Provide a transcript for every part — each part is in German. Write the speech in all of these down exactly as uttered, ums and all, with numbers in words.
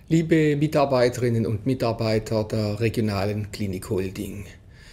Liebe Mitarbeiterinnen und Mitarbeiter der regionalen Klinik Holding,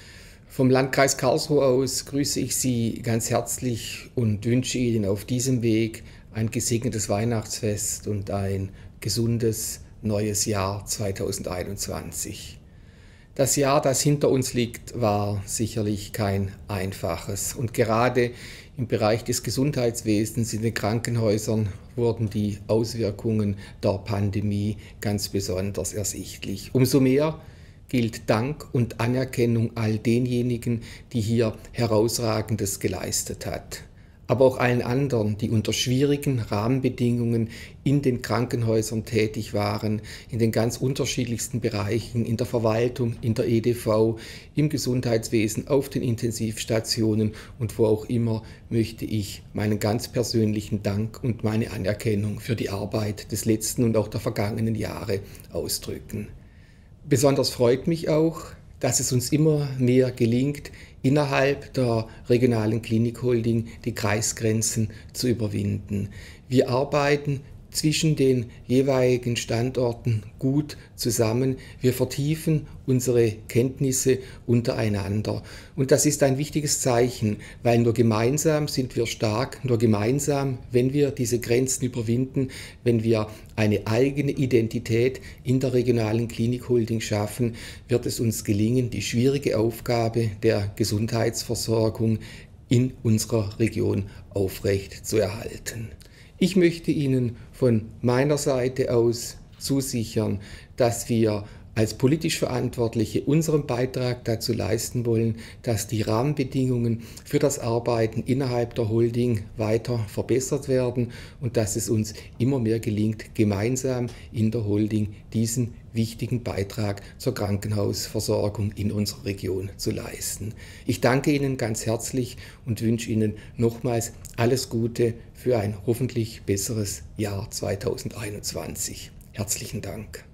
vom Landkreis Karlsruhe aus grüße ich Sie ganz herzlich und wünsche Ihnen auf diesem Weg ein gesegnetes Weihnachtsfest und ein gesundes neues Jahr zweitausendeinundzwanzig. Das Jahr, das hinter uns liegt, war sicherlich kein einfaches. Und gerade im Bereich des Gesundheitswesens, in den Krankenhäusern, wurden die Auswirkungen der Pandemie ganz besonders ersichtlich. Umso mehr gilt Dank und Anerkennung all denjenigen, die hier Herausragendes geleistet hat. Aber auch allen anderen, die unter schwierigen Rahmenbedingungen in den Krankenhäusern tätig waren, in den ganz unterschiedlichsten Bereichen, in der Verwaltung, in der E D V, im Gesundheitswesen, auf den Intensivstationen und wo auch immer, möchte ich meinen ganz persönlichen Dank und meine Anerkennung für die Arbeit des letzten und auch der vergangenen Jahre ausdrücken. Besonders freut mich auch, dass es uns immer mehr gelingt, innerhalb der regionalen Klinik Holding die Kreisgrenzen zu überwinden. Wir arbeiten zwischen den jeweiligen Standorten gut zusammen. Wir vertiefen unsere Kenntnisse untereinander. Und das ist ein wichtiges Zeichen, weil nur gemeinsam sind wir stark, nur gemeinsam, wenn wir diese Grenzen überwinden, wenn wir eine eigene Identität in der regionalen Klinik Holding schaffen, wird es uns gelingen, die schwierige Aufgabe der Gesundheitsversorgung in unserer Region aufrecht zu erhalten. Ich möchte Ihnen von meiner Seite aus zusichern, dass wir als politisch Verantwortliche unseren Beitrag dazu leisten wollen, dass die Rahmenbedingungen für das Arbeiten innerhalb der Holding weiter verbessert werden und dass es uns immer mehr gelingt, gemeinsam in der Holding diesen wichtigen Beitrag zur Krankenhausversorgung in unserer Region zu leisten. Ich danke Ihnen ganz herzlich und wünsche Ihnen nochmals alles Gute für ein hoffentlich besseres Jahr zweitausendeinundzwanzig. Herzlichen Dank.